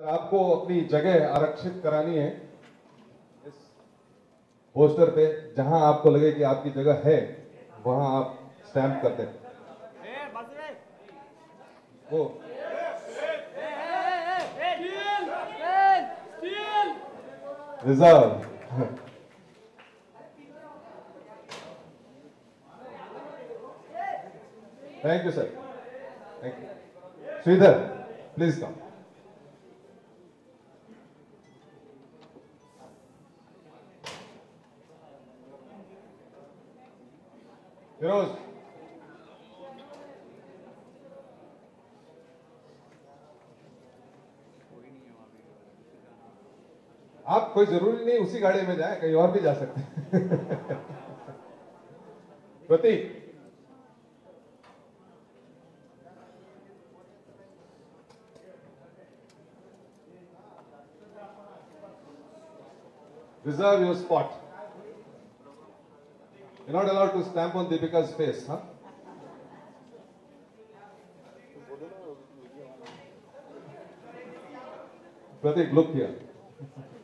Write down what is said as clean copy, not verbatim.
आपको अपनी जगह आरक्षित करानी है इस पोस्टर पे, जहां आपको लगे कि आपकी जगह है वहां आप स्टैंप कर दें। वो reserve. Thank you sir, thank you. Sridhar please come. Firoz, आप कोई जरूरी नहीं उसी गाड़ी में जाए, कहीं और भी जा सकते हैं। प्रतीक, reserve your spot. You're not allowed to stamp on Deepika's face, huh? Pratik, look here.